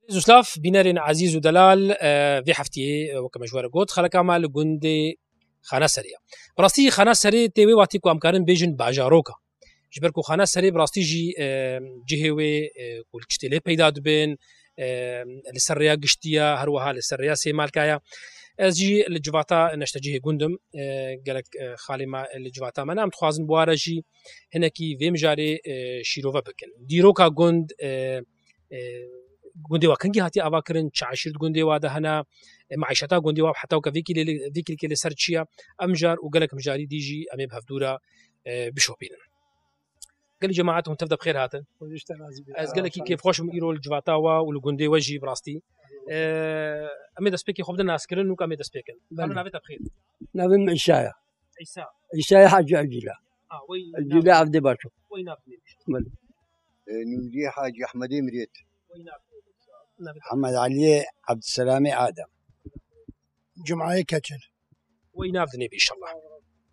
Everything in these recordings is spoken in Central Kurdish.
زوسلاف بينارين عزيز ودلال في حفتي وكما جوار قلت خلق عمل جندي خانه سريه براستي خانه سريه تيوي واتيكو امكارن بيجن باجاروكا جبركو خانه سريه براستي جي جهوي كل تشتلي بيدا دبن السريه قشتيه هروها السريه سي مالكايا جي الجواتا نشتجيه جندم قالك خالي ما الجواتا ما نام تخوازن بوارجي هناكي في مجاري شيروفا بكن ديروكا جند گوندی واکنگی هاتی آوا کرن چاشرد گوندی واده هنا معیشتا گوندی واب حتی وکیلی کلی سر چیا امجار وقالك مجاري ديجي امي بهفدورا بشوبين قال جماعتهم تبدا بخير هاتن از قالك كيف خوش ميرو الجواتاوا والجوندي وجي براستي امي دسبيكي خبد الناس كرن وكامي دسبيكن انا نبيت بخير نبي عيسى عيسى حاج عجيله وين عجيله عبد باشو وين نودي حاج احمد مريت محمد علي عبد السلام آدم جمعة كتل وين نافذني ان شاء الله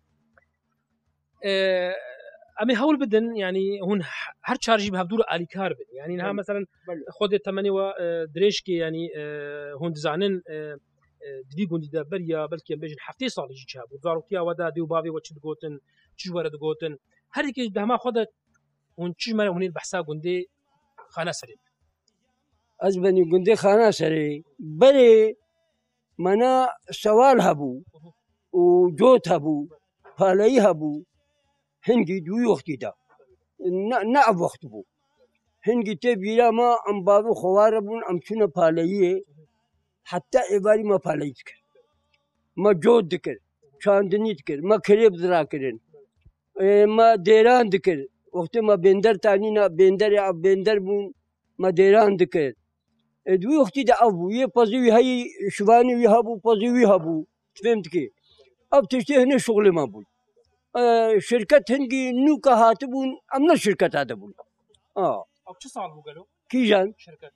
امي هول بدن يعني هون هر تشارجي بهدور الي كاربن يعني انها مثلا خد 8 دريشكي يعني هون دزانن دي قوندي دا بريا بلكي بيجن حفتي صار يجي شاب وزاروتيا ودا ديو بابي وتش دغوتن تش ورد دغوتن هر كي دهما خد هون تش مره هون بحسا قوندي خانه سري أزبني قندي خانة سري بلي منا سوال هبو وجوت هبو فالي هبو هنجي دو وقتي دا نعب وقت بو هنجي تبيلا ما أم بابو خواربون أم شنا فاليه حتى إباري ما فالي تكر ما جوت دكر شاندني تكر ما كريب ذراكرن ما ديران دكر وقت ما بندر تانينا بندر يا بندر بون ما ديران دكر دوی وقتی دا ابو یه پذیری هایی شوانی وی هبو پذیری هبو فهمت کی اب تشتی هنه شغل ما بود شرکت هنگی نو که هاتبون امنا شرکت هاته بود اب چه سال بو قالوا کی جان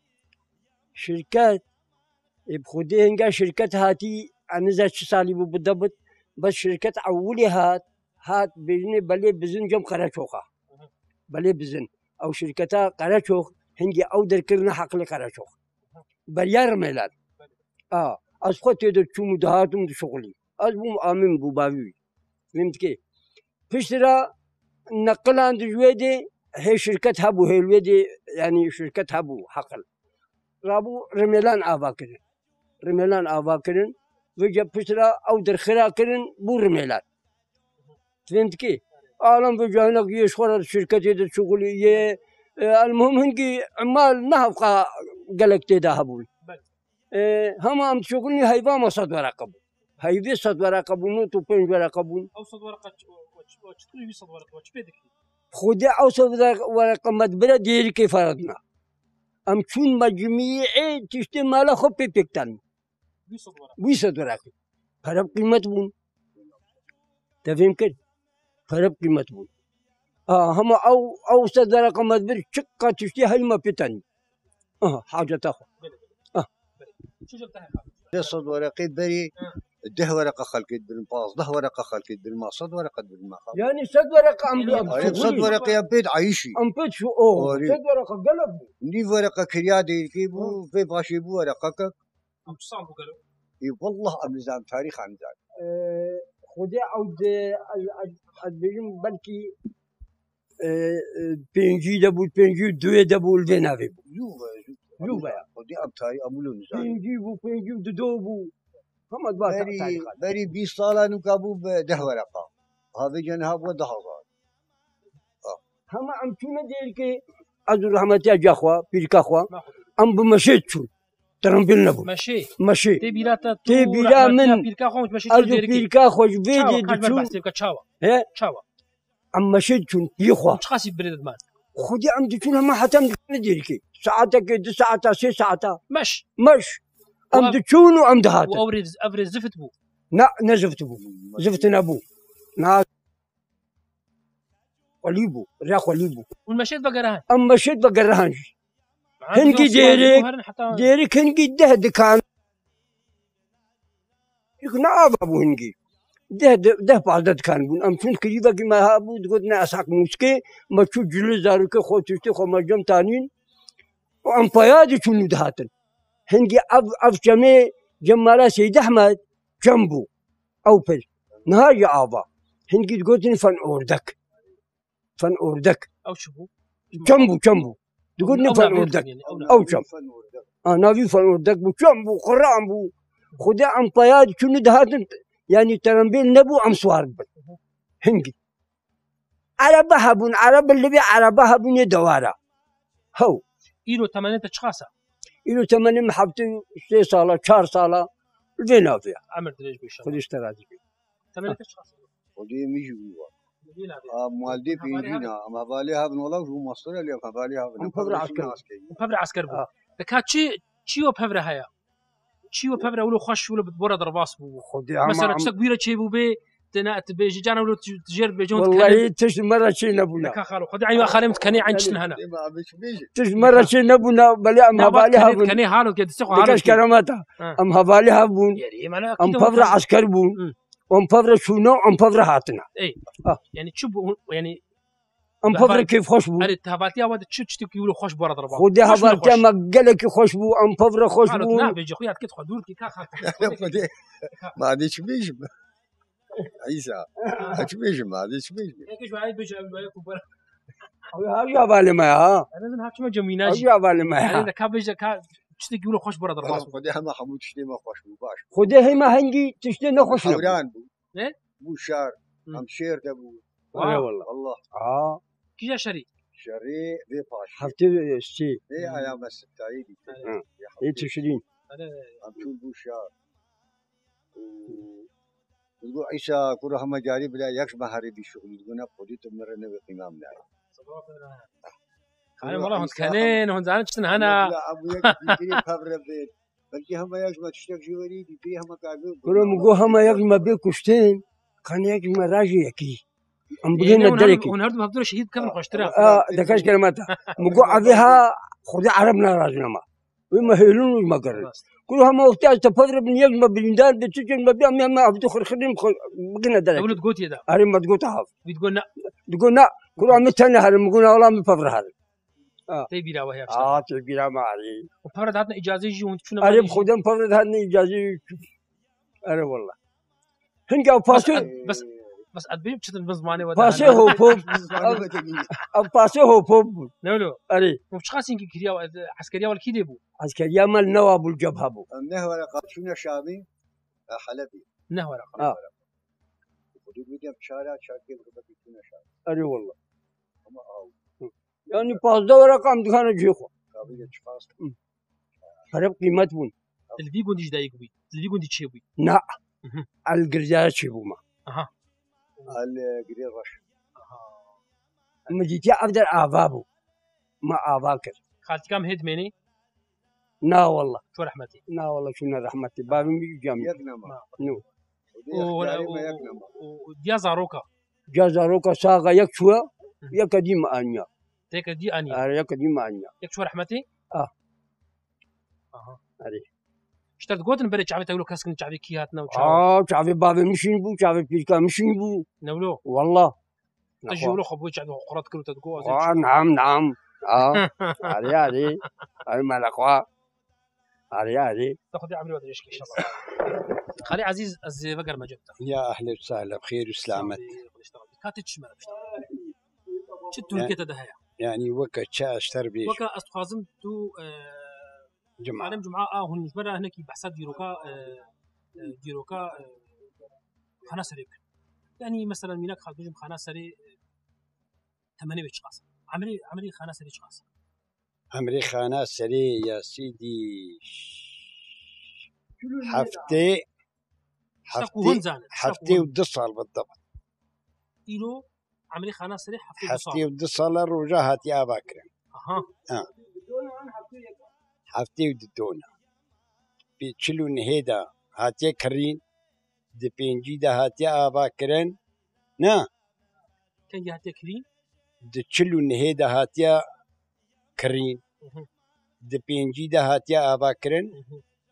شرکت بخودی هنگا شرکت هاتی انزا چه سالی بو بالضبط بس شرکت اولی هات بجنه بله بزن جم قرچوخه بله بزن او شرکتا قرچوخ هنگی او در کرنا حقل قرچوخ بريار ميلاد از خود تدر چوم دهاتم شغلي از بوم آمن بو باوي فهمت كي فشترا نقل عند جويدي هي شركة هبو هي الويدي يعني شركة هبو حقل رابو رميلان آبا كرن وجب فشترا او در خرا كرن بو رميلان فهمت كي عالم بجانك يشخر شركة تدر شغلي يه المهم هنجي عمال نهفقا قالك تداهبون هم أم شغلني هيبا ما صد ورقبون هيبي صد ورقبون نو تو بين ورقبون أو صد ورقة وش تقولي صد ورقة وش بيدك خدي أو صد ورقة مدبرة ديري كيف فرضنا أم شون مجميعي تشتي مالا خب بيكتن وي صد ورقة فرق قيمة بون تفهم كده فرق قيمة بون هم أو صد ورقة مدبرة شقة تشتي هاي ما بيتن حاجة تاخذ شو جبتها صد ورقي بري ده ورقة خلقت بالماس ده ورقة خلقت بالماس صد ورقة بالماس يعني صد ورقة أم صد ورقة يبيد عايشي أم بيت شو صد ورقة قلب دي ورقة كريادي كيبو في باشي بو ورقة كك أم تصام بو قالوا اي والله أمزان تاريخ أمزان خدي عود البيجم بلكي بينجي دبول بينجي دوي دبول دينافي جوبا خدي أبتاري أمولو نزان بينجي دودو هم أدبار بري 20 سالة نكابو ده ورقة هذا جنها وده هزار هم عم تونا ديركي عبد الرحمن تاج أخوة بيرك أخوة أم بمشيت شو ترمبيل نبو مشي تبيلا من بيرك أخوة مش مشي بيرك أخوة فيدي تشاوا تشاوا أم مشيت شو يخوة مش خاسي بريد مان خدي عم تشوفها ما حتى ديركي ساعتك 2 ساعات 6 ساعات مش أم تشون وأم دهات وأبرز زفت بو لا نزفت بو زفت نبو نا وليبو راح وليبو والمشيت بقرهان أم مشيت بقرهان هنجي ديرك هنجي ده دكان يكون أبو هنجي ده بعد دكان بون أم شون كذي بقى ما هابو تقولنا أسحق مسكة ما تشوف جلوس داروك خو تشتي خو مجمع تانين وأم فيادي شنو دهاتن هنگی اف جمع جمالا سيد احمد جنبو او بل نهاية آبا هنگی تقولني فن اوردك او شبو جنبو تقولني فن اوردك او جنب نافي فن اوردك بو جنبو قرام بو خدا ام طياد شنو دهاتن يعني ترنبيل نبو ام سوار هنگي عرب اللي بي عربها بني دوارة هو إيرو 8 تشخاصة إلو 8 محبتي 3 صالة 4 صالة الفينا فيها عمر دريج بيشا خذ اشتراك 8 تشخاصة ودي ميجي مالدي بينجينا اما باليها بن والله شو مصر اللي باليها بن بفبر عسكر بو لك تشيو بفبر هيا تشيو بفبر ولو خش ولا بتبرد درباس بو مثلا تشتك بيرة شي بو بي تبيجي جانا ولو تجرب بيجون والله تش مرة شي نبونا لك خالو خدي عيوا خالي متكني عن شتن هنا تش مرة شي نبونا بلي ام باليها بون كني حالو كده تسخو حالو دكاش كراماتا ام باليها بون ام بفبر عسكر بون ام بفبر شنو ام بفبر هاتنا اي يعني تشوف يعني ام بفبر كيف خوش بو اريد تهباتي اود تشتكي يقولوا خوش برا ضربات خدي هباتي ما قالك خوش بو ام بفبر خوش بو لا بيجي خويا كيف خدول كي كاخ ما عادش بيجي عيسى اش بيجي ما عادش بيجي ايش واحد بيجي كبر يا بالي ما ها انا هاك ما جميناش يا بالي ما انا كابيج تشتكي يقولوا خوش برا ضربات خديها ما حمود تشتي ما خوش بو باش خدي هي ما هنجي تشتي نخوش حوران بو ايه بو شار ام شير دبو والله كي جا شري ذي باش حفتي شتي ايه ايام الستايدي ايه تشرين ام شو بو شار يقول عيسى كره ما جاري بلا يكش ما هري بشغل يقولنا قدي تمرنا بقيمام لا انا والله كانين هون زعلت انا لا ابو يجري خبر بيت بلكي هم يكش ما تشتك جواري دي فيها ما قالوا كره مغو هم يكش ما بكشتين كان يكش ما راجي يكي ام بغينا الدركي ونهرد بهدور شهيد كم خوشترا دكاش كلماتها مغو عبيها خذ عربنا راجنا ما وما هيلون ما قرر كلها ما وقتها تفضل من يجمع بالميدان بتسجل ما بيعمل ما عبد خرخدين بقينا درك تقول تقول يدا هاري ما تقول تعرف بتقول لا تقول لا كلها متنا هاري مقولنا والله من فضل هذا تبي لا وهي تبي لا ما علي وفرد عطنا اجازه يجي وانت شنو هاري خدام فضل هذا اجازه هاري والله هنجا باسو بس ادبي بتشتن بزمانه ودا باسو هو بوب باسو هو بوب نولو هاري وش خاصين كريا عسكريه ولا كي ديبو عسكريه مال نواب الجبهه بو النهوى قاشونا شامي حلبي نهوى ودي بدي بشارع شاكي بكتونا شامي هاري والله يعني باس دورة كم دخان جيخو فرق قيمة بون اللي بيقول ديش دايق بي اللي بيقول ديش بي نا الجرجال شبو ما الجريرش مجيتي أقدر أبابو ما أباكر خالتي كم هيد مني نا والله شو رحمتي نا والله شو رحمتي بابي مي جامي نو وديا زاروكا جازاروكا ساغا يكشوا يكديم أنيا تيك دي اني يكديم أنيا يكشو رحمتي هذه اشترت قوتن بري شعبي تقولوا كاسكن شعبي كياتنا شعبي بابي مشين بو شعبي بيكا مشين بو نولو والله تجولو خبوي شعبي قرات كلو تدقوا نعم هذه مالكوا هذه تاخذ عمري ولا ايش ان شاء الله خلي عزيز بقر ما جبت يا اهلا وسهلا بخير وسلامت كاتش ما شتو كده ده يعني وقت شا اشتر بيش وقت استخازم تو جمعة عالم جمعة هون مرة هناك بحثات ديروكا خنا سريك يعني مثلا منك خالد بيجم خنا سري 8 بشخاص عمري خنا سري شخاص عمري خنا سري يا سيدي حفتي ودصل بالضبط إلو عمري خنا سري حفتي ودصل الرجاهات يا باكر حفتي وددونا بيتشلو نهيدا هاتي كرين دي بينجي دا هاتي آبا كرين نا كان هاتي كرين دي تشلو نهيدا هاتي كرين دي بينجي دا هاتي آبا كرين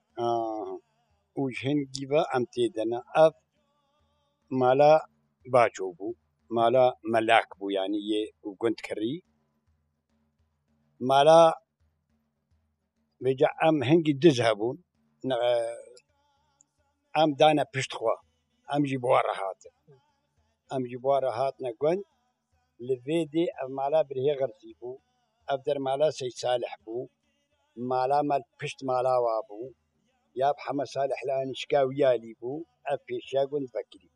وجهن جيبا امتيدنا أف مالا باجو بو مالا ملاك بو يعني يه وقنت كري مالا بيجا ام هنگي دزهبون ام دانا پشتخوا ام جيبوارا هات ام جيبوارا هات نقون لفيدي ام مالا برهي غرزيبو افدر مالا سيد صالح بو مالا مال پشت مالا وابو ياب حما صالح لاني شكاويالي بو اب بيشا قون فكري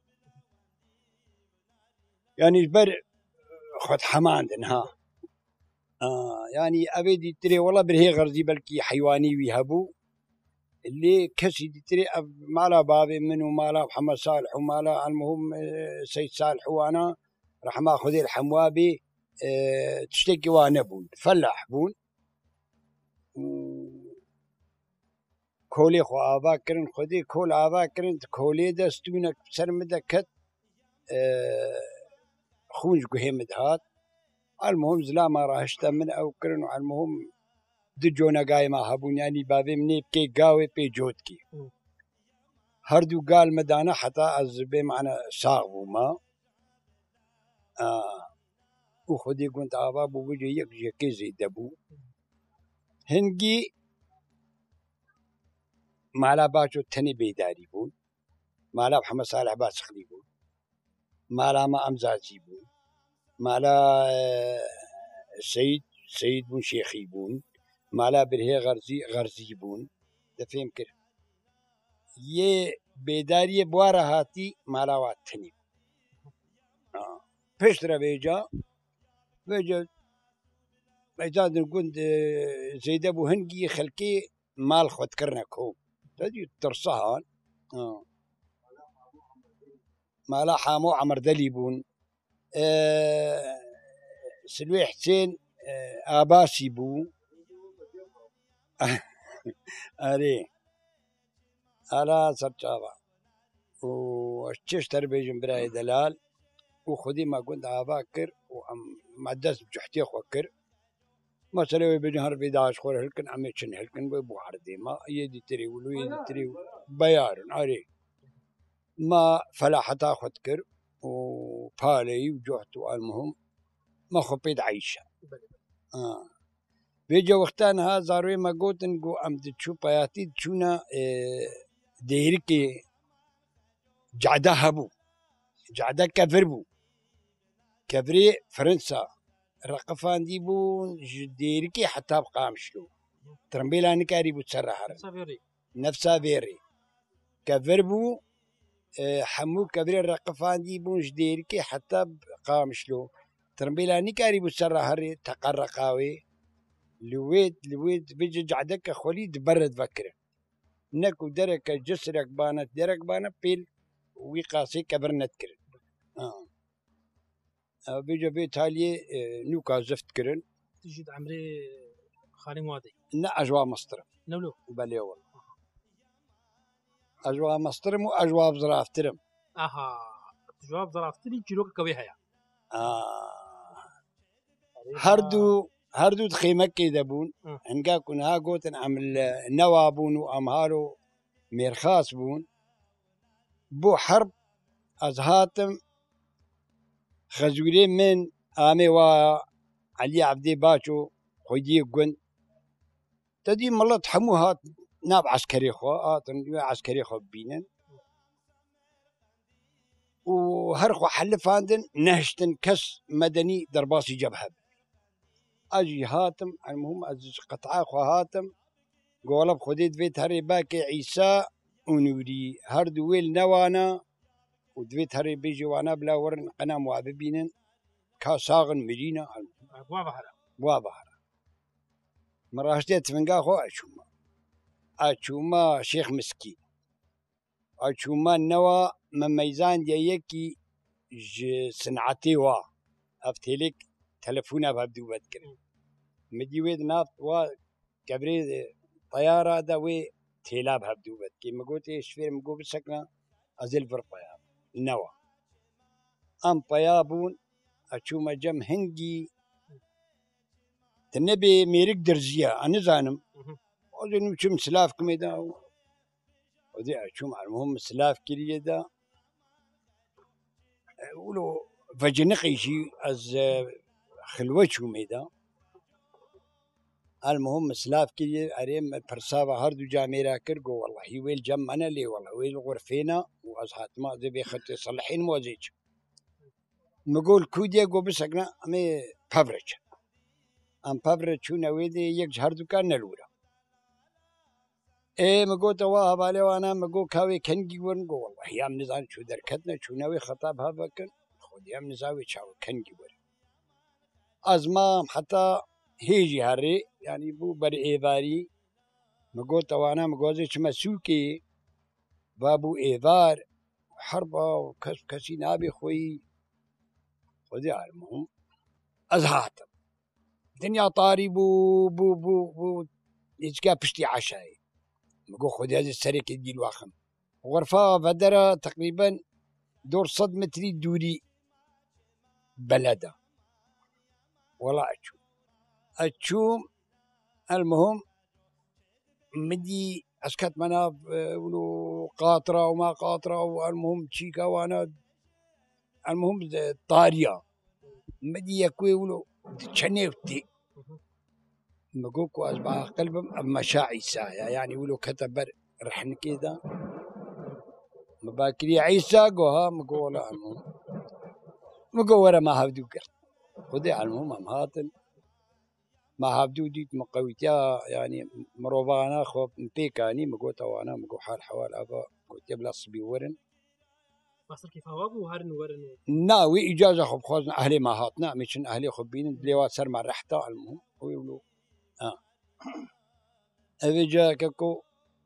يعني جبر خد حماندن ها يعني ابي تري والله برهي غرزي بلكي حيواني ويهبو اللي كسي تري مالا بابي منو مالا محمد صالح ومالا المهم سيد صالح وانا راح ما اخذ الحموابي تشتكي وانا بون فلاح بون كولي خو ابا كرن خدي كول ابا كرن كولي دستونك سرمده كت خونج قهمد هات المهم زلا ما راهشت من او كرن المهم دجونا قايمة هبون يعني بابي مني بكي قاوي بي جوتكي هردو قال مدانا حتى أزبي معنا ساغو ما وخدي كنت عباب وبجي يكجي كيزي دبو هنجي مالا باشو تني بيداري بون مالا محمد صالح باسخلي بون مالا ما أمزازي بون مالا سيد بون شيخي بون مالا برهي غرزي بون دفهم كر يه بيداري بوارا هاتي مالا واتني پشترا بيجا اجاد نقول زيد ابو هنجي خلكي مال خد كرنكو تجي ترصها مالا حامو عمر دليبون سلوي حسين اباسي بو اري على سرچابا واشتر بيجن براي دلال وخدي ما كنت اباكر ومعدس بجحتي خوكر مثلا بجهر بيداش خور هلكن عميشن هلكن بو عردي ما يدي تري ولو يدي تري بيار اري ما فلا حتى خدكر وفالي وجحت المهم ما خبيت عيشه بيجا وقتان ها زاروي ما قوتن قو ام تشو بياتي تشونا ديركي جعدا هبو جعدا كفربو كفري فرنسا رقفان ديبون ديركي حتى بقى مشلو ترمبيلا نكاري بتسرح نفسها فيري كفربو حمو كفري رقفان ديبون جديركي حتى بقى مشلو ترمبيلا نكاري بتسرح تقرقاوي لويت بيجي جعدك خولي دبرد فكره نكو درك جسرك بانت درك بانت بيل ويقاسي كبرنت كرن بيجي بيت هالي نوكا زفت كرن تجد عمري خالي موادي نا أجوا مصطرم نولو بلي والله أجوا مصطرم وأجوا بزرافترم جواب ضرافتري كيلو كوي هيا هردو تخيمك يدبون هنقا كنا قوتن عمل نوابون وأمهالو ميرخاص بون بو حرب أزهاتم خزولين من آمي وعلي عبدي باشو خويدي قن تدي مالله تحموها ناب عسكري خو عسكري خو بينن وهرخو حلفاندن نهشتن كس مدني درباسي جبهة أجي هاتم المهم أجي قطعة خو هاتم قولب خديت بيت هري باكي عيسى ونوري هردو ويل نوانا ودويت هري بيجي وانا بلا ورن قنا مواببينن كاساغن مدينة بوابهرة مراشتي تفنقا خو أشوما شيخ مسكين أشوما نوا مميزان ديكي صنعتي وا أفتلك تلفونا بابدو بدكر مديويد نافط وا كبري طيارة دوي تيلاب هبدو بدكي مقوت إيش فير مقو بسكنا أزل فر طيار نوا أم طيابون أشوما جم هنجي تنبي ميرك درزيا أنا زانم وذي شو مسلاف كميدا وذي شو المهم مسلاف كليه دا ولو فجنقي شي از خلوتشو ميدا المهم سلاف كي اريم برسابة هردو جاميرا كرقو والله هي ويل جم انا لي والله ويل غرفينا وازهات ما ذي بيخطي صلحين موزيج نقول كوديا قو بسقنا امي بافرج ام بافرج شو نويدي يك هردو كان نلورا ايه مقو تواها بالي وانا مقو كاوي كنجي ورنقو والله يام نزان شو دركتنا شو ناوي خطاب هابكن خود يام نزاوي شاو كنجي ورن ازمام حتى هيجي هري يعني بو بر ايفاري مقو توانا مقوزي شما سوكي بابو ايفار حربة وكسي نابي خوي خودي المهم ازهاتم دنيا طاري بو يتكا بشتي عشاي مقو خودي هذه السريك يدي الواخم غرفة بدرة تقريبا دور 100 متري دوري بلده ولا أتشوم المهم مدي أسكت مناف ولو قاطرة وما قاطرة والمهم تشيكا وانا المهم طارية مدي يكوي ولو تشنيفتي مقوكو أصبح قلبهم أما شاعي سايا يعني ولو كتب رحن كذا مباكري عيسى قوها مقولا المهم مقورة ما هبدو قرد خذي المهم أمهاتن ما هبدو ديت مقويتيا يعني مروبانا خوب مبيكاني مقوتا وانا مقو حال حوال أبا قلت يبلا صبي ورن مصر كيف هوابو هرن ورن ناوي إجازة خب خوزنا أهلي ما هاتنا مشن أهلي خبين دليوات سر مع رحتا المهم ويقولوا أبي جا كاكو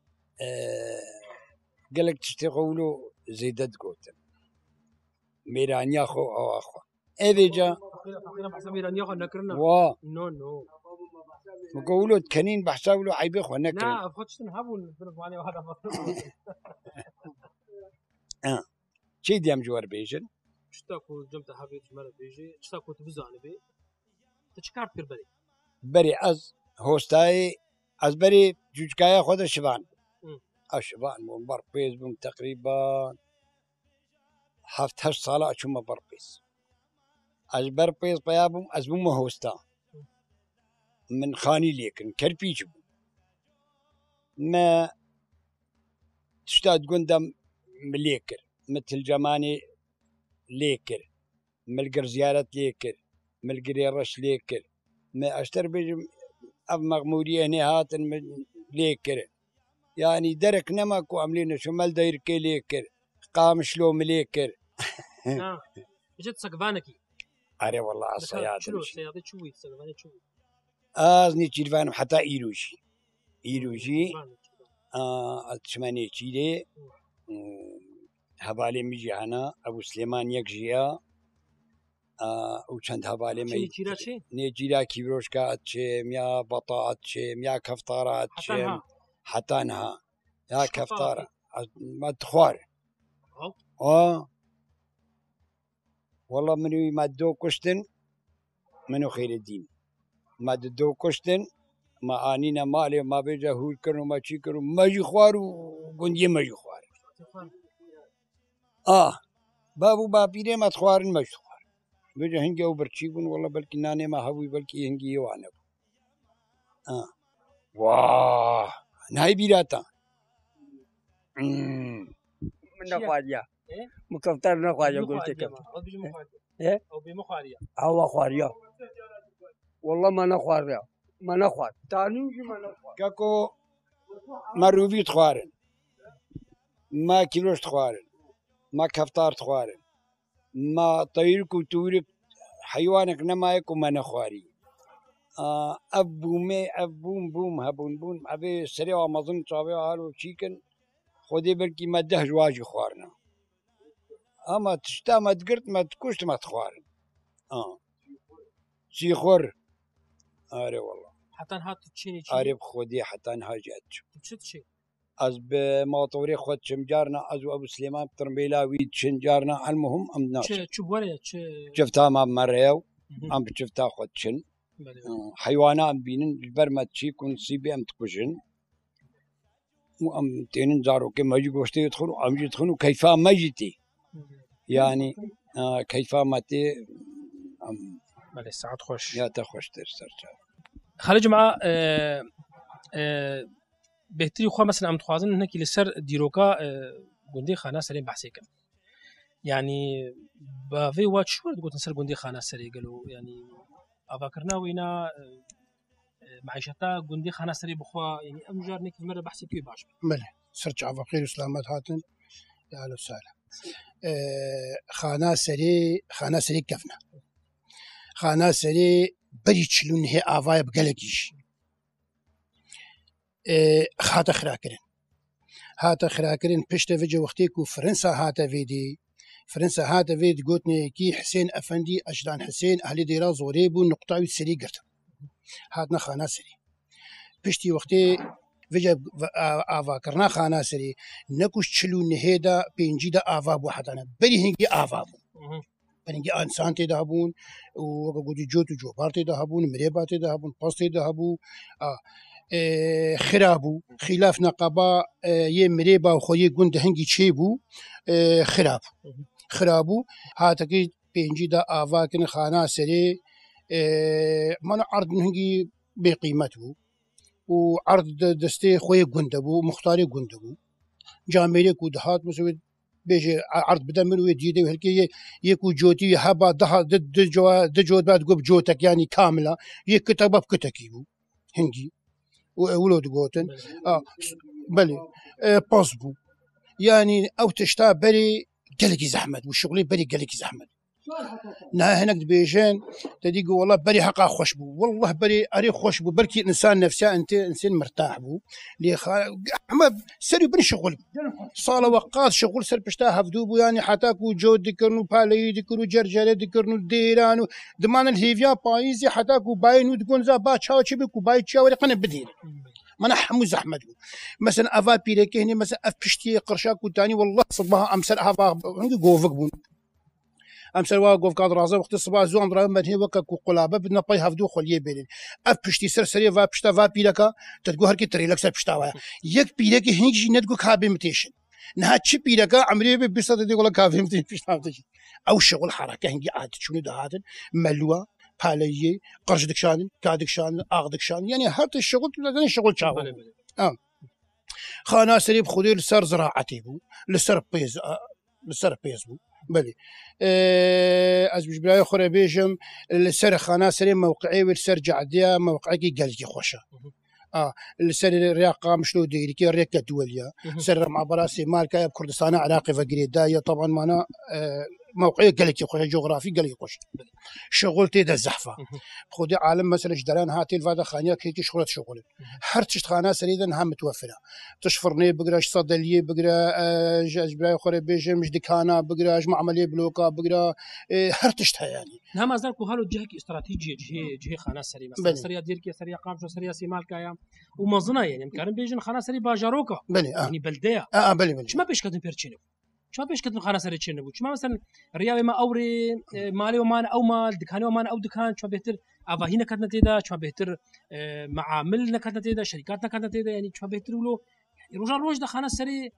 قالك تشتغلوا زيدت قوتن ميرانيا خو أو أخو أبي جا أخيرا بحسب إيرانيا خو نكرنا وا نو مقولوا تكنين بحسابلو عيبي خو نكر لا أفخدشتن هابون بنف معني وهذا مطلوب شي ديام جوار بيجن تشتاكو جمت حبيت جمال بيجي تشتاكو تبزاني بي تشكارت كربري بري از هوستاي از بري جوجكايا خود شبان الشبان منبر بيز بم تقريبا حفت هش صلاة شو بربيز از بربيز بيابم از بم هوستا من خاني ليكن كربيج ما تشتاد قندم مليكر مثل جماني ليكر ملقر زيارة ليكر ملقر رش ليكر ما اشتر بيجم اب مغموريه نهات من ليكر يعني درك نمك وعاملين شمال داير كي ليكر قام شلو مليكر اجت سقفانكي اري والله الصياد شنو الصياد شوي سقفاني شوي ازني تشيرفان حتى ايروجي اتشماني تشيلي هبالي ميجي هنا ابو سليمان يكجيا وچند هبالي مي نيجيرا كيبروشكا اتشم يا بطا اتشم يا كفتارة اتشم حتى انها يا كفتارة ما تخوار والله منو ما دو كشتن منو خير الدين ما دو كشتن ما انينا مالي ما بيجا هول كرو ما شي كرو ما يخوار وقندي ما يخوار بابو بابيري ما تخوارن ما يخوار بيجا هنجي وبرشيبون والله بلكي ناني ما هوي بلكي هنجي يوانب واه نهاي بيراتا من نخواريا مكفتر نخواريا قلت لك ايه او بمخاريا او خواريا والله ما نخواريا ما نخوار تاني ما نخوار كاكو ما روبي تخوارن ما كيلوش تخوارن ما كفتار تخوارن ما طيرك وتورك حيوانك نمايك وما نخواري أبو أبوم بوم هبون بوم أبي سريع ومظن صابي هالو شيكن خدي بلكي ما دهج واجي خوارنا أما تشتا ما تقرت ما تكوشت ما تخوارن سيخور أري والله حتى هات تشيني أري بخودي حتى نهاجت تشت شيء از بموطوري خود شمجارنا از ابو سليمان بترمبيلا ويد شنجارنا المهم ام ناس شو ولا شفتها ما مريو ام شفتها خود شن حيوانات ام بينن برما تشيكون سيبي ام تكوشن وام تينن زارو كما يجي غوشتي يدخلوا ام يدخلوا كيفا ما جيتي يعني كيفا ما تي بله ساعات خوش يا تخوش ترسر خالد جماعة بهتري خو مثلا عم تخوازن هناك لسر ديروكا گوندي خانه سري بحثي كم يعني بافي وات شو تقول نسر گوندي خانه سري قالوا يعني افكرنا وينا معيشتا گوندي خانه سري بخوا يعني ام جار نك مره بحثي كي باش بله سرج عفا خير وسلامات هاتن يا اهلا وسهلا. خانه سري كفنا خانه سري بري تشلون هي افاي بقلقيش هات خراكرين پشت وجه وقتی کو فرنسا هات وید گوتنی کی حسین افندی اجدان حسین اهل دیرا زوری بو نقطه سری گرت هاتنا خانه سری پشتی وقتی وجه آوا کرنا خانه سری نکوش چلو نهیدا پینجی دا آوا بو حدانا بری هنگی آوا بو برینگی انسان تی دا بون و گودی جو تو جو بار تی دا بون مریبا تی دا بون پاس تی دا بو خرابو خلاف نقبا يه مريبا وخوي قند هنجي تشيبو خرابو هاتكي بينجي دا آفاكن خانا سري من عرض هنجي بقيمته وعرض دستي خوي قندبو مختاري قندبو جاميري كودهات مسوي بيجي عرض بدا منو يجيدي وهلكي يكو جوتي هبا ده جود بعد قب جوتك يعني كاملة يكتب بكتكيبو هنجي ولود قوتن بلي باسبو يعني او تشتا بري قلقي زحمت والشغلي بري قلقي زحمت نها هناك بيجان تديق والله بري حقا خوشبو والله بري اري خوشبو بركي انسان نفسه انت انسان مرتاح بو لي اما سري بن شغل صاله وقات شغل سر بشتا هفدوبو يعني حتاكو جود دكرنو بالي دكرو جرجره دكرنو ديرانو دمان الهيفيا بايزي حتاكو باينو تكون za با تشاو تشبكو باي تشاو قنا بدين ما نحمو زحمت مثلا افا بيريكي هنا مثلا اف بشتي قرشاكو تاني والله صبها امسل افا قوفك بون امسل واقف كاد رازه وقت الصباح زوم راه مدهي وكا قلابه بدنا باي هفدو خليه بينين اف بشتي سرسري فا بشتا فا بيلكا تدقو هركي تريلك سر بشتا يك بيلكي هنجي ندقو كابي متيشن نها تشي بيلكا عمري بيصد دي يقول كافي متيشن بشتا او شغل حركه هنجي عاد شنو دهاتن ملوه باليه قرش دكشان كادكشان اغدكشان يعني هات الشغل لازم شغل شاول خانا سريب خذي لسر زراعتي بو لسر بيز بو بلي از بجبراي خوري بيجم لسر خانا سري موقعي ولسر جعديه موقعي قالكي خوشه لسر الرياقه مشلو ديريكي الرياقه الدوليه سر مع براسي مالكا بكردستان عراقي فقريدايه طبعا معنا موقعي قالكي خوشه جغرافي قالكي خوشه شغلتي دا الزحفه خذي عالم مثلا جدران هاتي الفاده خانيه كيكي شغل هر تشت خانه سريدا هم متوفره تشفرني بقراش صدليه بقرا جبراي خوري بيجم مش دكانه بقراش معمليه بلوكا بقرا هر تشتها يعني نعم ازالكو هالو جهك استراتيجيه جهه خانه سري مثلا سريا ديركي سريا قامش سريا سيمال كايا ومظنه يعني مكان بيجن خانه سري باجاروكا يعني بلديه بلي شما بيش كدن بيرتشينو شما بيش كدن خانه سري تشينو شما مثلا رياوي ما اوري مالي ومان او مال دكاني ومان او دكان شما بيهتر افاهينا كدنا تيدا شما بيهتر معاملنا كدنا تيدا شركاتنا كدنا تيدا يعني شما بيهتر ولو روجا روج خانه سري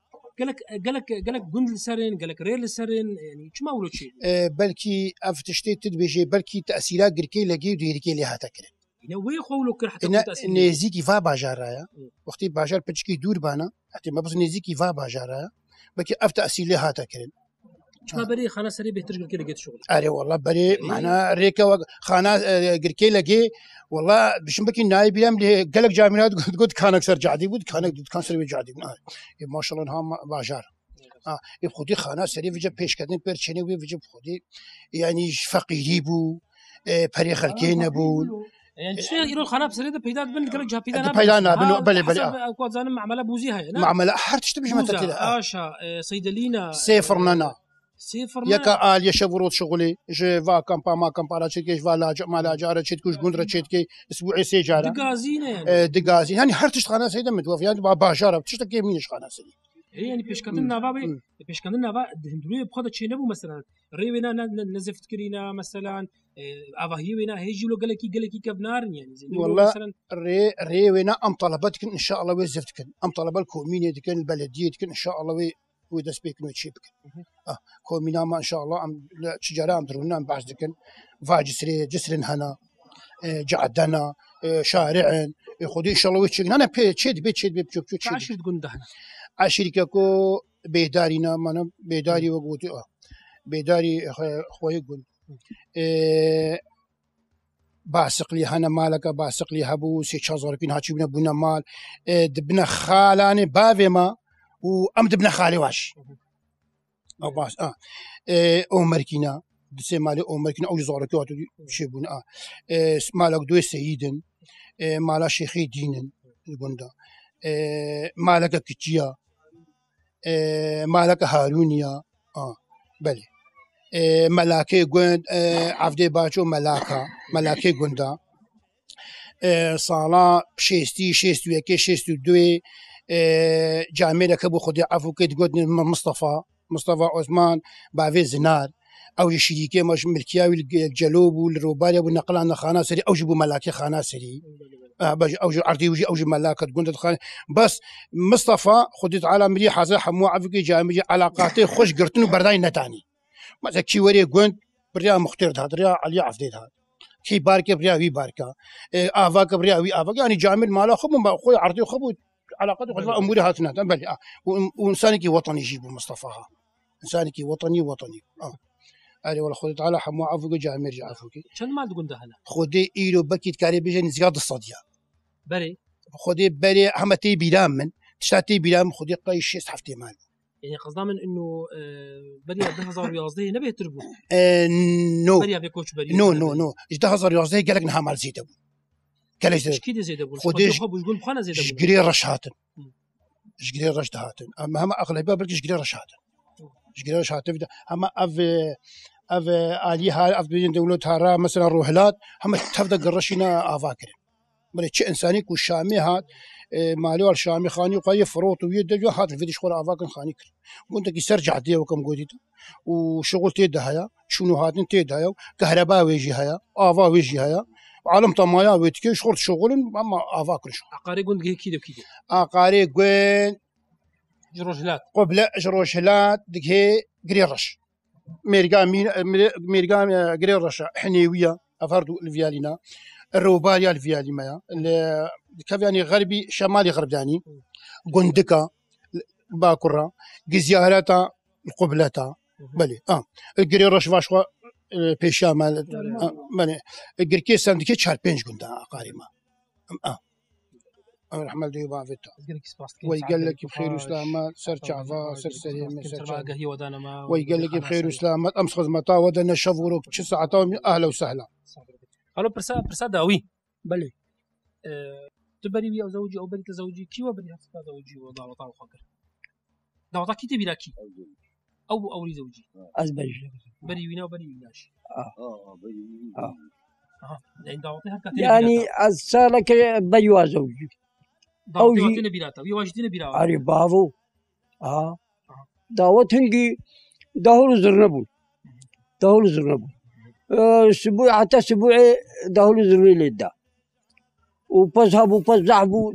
قالك جند لسرين قالك ريل لسرين يعني شما ولو شيء بلكي افتشتي تدبيجي بلكي تاثيرات غيركي لقي وديركي لها تكره وي خولو كر حتى نزيكي فا باجارايا وقتي باجار بتشكي دور بانا حتى ما بس نزيكي فا باجارايا بلكي اف تاثير لها تكره شما بري خانه سري بيترجل كده لقيت شغل اري والله بري معنا ريكا خانه غيركي لقي والله بشمبكي نايب يام لي قالك جامعات قلت كان اكثر جعدي قلت كان سري جعدي ما شاء الله هم باجار يبخدي خانه سري فيجا بيش كدن بيرشني ويجا بخدي يعني فقيري بو بري خلكين بو يعني شنو يروح خانه بسري بيدات بن قالك جا بيدانا بلي اكو زانم معمله بوزي هاي معمله حرت تمشي ما تتلا اشا صيدلينا سيفرنا صفر يكا آل يشفروت شغلي جي فا كامبا ما كامبا را تشيكيش فا ما لا جاره تشيكوش غندره تشيكي اسبوعي سي جاره دغازين يعني دغازين يعني هرتش خانه سيده متوفي يعني باشاره بتشتكي مينش خانه سيدي يعني بيشكدنا بابي بيشكدنا با هندويه بخد تشينبو مثلا ريوينا نزفت كرينا مثلا افاهيوينا هيجي لو قالكي كبنار يعني زي والله مثلا ريوينا ام طلبتك ان شاء الله وزفتك ام طلب الكومينيه ديك البلديه ان شاء الله ويدا سبيك نو تشيبك كومينا ما ان شاء الله ام تجاره ام درونا ام باش دكن فاجسري جسرن هنا جعدنا شارع خودي ان شاء الله ويتشك انا تشد بيت تشد بيت تشد عشر تقول دهنا عشركه كو بيدارينا من بيداري وقوتي بيداري خوي يقول باسق لي هنا مالك باسق لي هبو 6000 كين هاتشي بنا مال دبنا خالاني بافيما وامد ابن خالي واش او باس مركينا دسي مالي مركينا او زورك واتو شيبون مالك دو سيدن مالا شيخي دينن البندا مالك كتيا مالك هارونيا بلي ملاكي قند عفدي باچو ملاكي قندا صالا شيستو يكي شيستو دوي جامعه كبو خدي عفو كي تقول مصطفى عثمان بعفي زنار او شريكي مش ملكياوي الجلوب والروباليا والنقل عن خناصري او جبوا ملاكي خناصري او عرضي وجي او ملاكه تقول بس مصطفى خديت على ملي حازه حمو عفو كي جامعه علاقاتي خوش قرتن برداي نتاني مثلا كي وري قند بريا مختار هذا ريا علي عفديت هذا كي باركه بريا وي باركه افاك بريا وي افاك يعني جامل ماله خب خويا عرضي خب علاقات اموري هاتنا بل وانسانك وطني يجيبوا مصطفاها انسانك وطني علي والله خذ تعالى حمو عفوك جامر عفوك شنو مال تقول دهنا خذي ايلو بكيت كاري بيجن زياد الصديا بري خذي بري همتي بيلام من تشتاتي بيلام خذي قيش حفتي مال يعني قصدا من انه بريا 2011 نبي تربو نو بريا بيكوش بريا نو 2011 قال لك نها مال زيد ابو قال لك ايش كده زيد ابو خديش يقول بخانه زيد ابو شقري رشاتن شقري رشاتن اما هم اغلبيه بلكي شقري رشاتن اما اف علي هاي اف بين دولت هارا مثلا روحلات هم تفضل قرشنا افاكر بل شيء انساني والشامي هات مالو الشامي خاني وقاي فروت ويد هات الفيديو شخور افاكر خاني كنت كي سرجع دي وكم قلت وشغل تيدها شنو هاتن تيدها كهرباء ويجي هيا افا ويجي هيا عالم طمايا ويتكي شغل اما افاكر شو عقاري قلت كده عقاري قلت جروشلات قبل جروشلات دكي قريرش ميرقام قريرش حنيويه افردو الفيالينا الروباليا الفياليما كيف يعني غربي شمالي غرب يعني قندكا باكرة جزيارتا القبلتا بلي القريرش فاشوا بيشا مال مالي القركي سندكي شهر بينج قندا قاريما رحمة الله وبعفته ويقال لك بخير وسلامات سر شعفا سر سليم سر ويقال لك بخير وسلامات امس خدمتا ودنا شفورك 9 اهلا وسهلا الو برسا داوي بلي تبري بي او زوجي او بنت زوجي كي وبري هفتا زوجي ودعوتا وخاطر دعوتا كي تبي لكي او اولي زوجي ازبج بري وينا وبري ويناش يعني أسألك بيوا زوجي دعوتين بيراتا ويواجدين بيراتا عاري بافو دعوت هنجي دهول زرنبو اسبوع حتى اسبوع دهول زرني لدا وبس هابو بس زعبو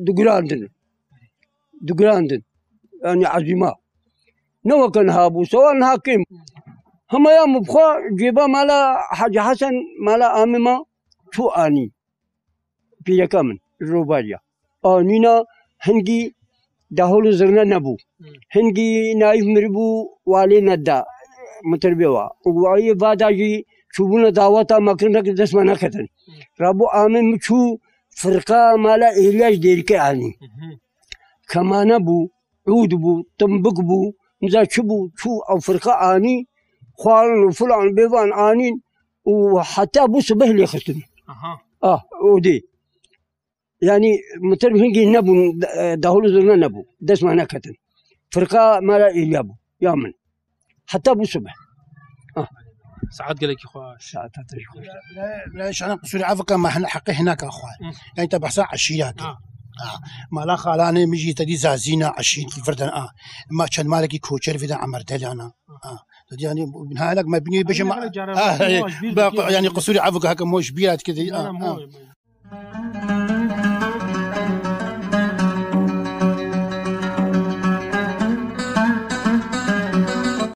دقراندن يعني عزيمة نو كان هابو سواء هاكم هم يا مبخا جيبا مالا حاج حسن مالا آمما شو آني في كامن الروباليا آنينا هنجي دهول زرنا نبو هنجي نايف مربو والي ندا متربيوا وعي باداجي شوبونا دعوتا مكرنا كدس منا كتن رابو آمن مشو فرقة مالا إهلاج ديركي آني كمان بو عود بو تنبك بو مزاجبو شو أو فرقة آني خوان وفلان بيفان آنين وحتى أبو صبح اللي خستني ودي يعني متربي هنجي نبو دهول زرنا نبو دس معنا كتن فرقة ما لا إليابو يامن حتى أبو صبح ساعات قال لك يا اخوان ساعات تشوف لا انا قصوري عفوا ما احنا حقي هناك اخوان يعني تبع ساعه عشيات ما لا خالاني مجي تدي زازينا عشين الفردان ما كان مالكي كوتشر في عمر دليانا يعني من هالك ما بني بش يعني قصوري عفوا هكا موش بيات كذا